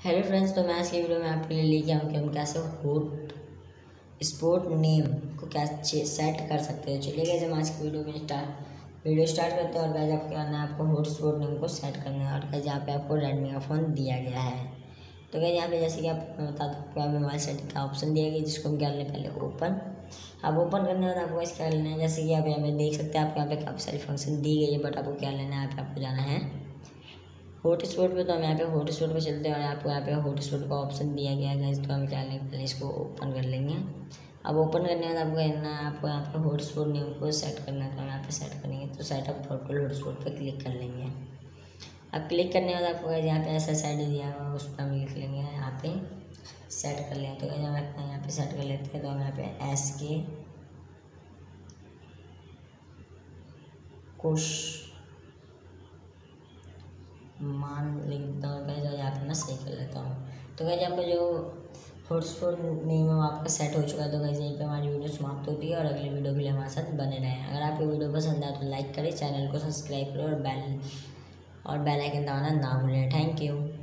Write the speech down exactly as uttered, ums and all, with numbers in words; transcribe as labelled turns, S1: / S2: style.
S1: Hello friends, तो मैं आज की वीडियो में आपके लिए लेके आऊँ कि हम कैसे हॉट स्पॉट नेम को कैसे सेट कर सकते हैं। चलिए गाइस, हम आज की वीडियो में स्टार्ट वीडियो स्टार्ट करते हैं। और गाइस, आपको करना है, आपको हॉट स्पॉट नेम को सेट करना है। और गाइस, यहाँ पे आपको रेडमी का फ़ोन दिया गया है। तो गाइस, यहाँ पे जैसे कि आपको मैं बताता हूँ, आपको यहाँ मोबाइल सेटिंग का ऑप्शन दिया गया, जिसको हम कर लें पहले ओपन। अब ओपन करने के बाद आपको इस क्या लेना है, जैसे कि आप यहाँ पे देख सकते हैं, आपको यहाँ पे काफ़ी सारी फंक्शन दी गई है। बट आपको क्या लेना है, यहाँ पे आपको जाना है हॉट स्पॉट पे। तो हम यहाँ पे हॉट स्पॉट पे चलते हैं और आपको यहाँ पे हॉट स्पॉट का ऑप्शन दिया गया है। तो हम क्या लेंगे, पहले इसको ओपन कर लेंगे। अब ओपन करने के बाद आपको करना है, आपको यहाँ पे हॉट स्पॉट नेम को सेट करना है। तो हम यहाँ पे सेट करेंगे, तो सेटअप प्रोटोकॉल हॉट स्पॉट पे क्लिक कर लेंगे। अब क्लिक करने के बाद आपको यहाँ पे ऐसा साइड दिया हुआ, उस पर हम लिख लेंगे, यहाँ पे सेट कर लेंगे। तो हम यहाँ पे सेट कर लेते हैं। तो हम यहाँ पे एस के कुश मान लिख देता हूँ गाइस, और यहाँ पे मैं सही कर लेता हूँ। तो गाइस, आपका जो हॉटस्पॉट नेम है आपका सेट हो चुका है। तो गाइस, यहीं पे हमारी वीडियो समाप्त होती है और अगली वीडियो के लिए हमारे साथ बने रहें। अगर आपको वीडियो पसंद आए तो लाइक करें, चैनल को सब्सक्राइब करें और बेल और बेल आइकन दबाना ना भूलें। Thank you.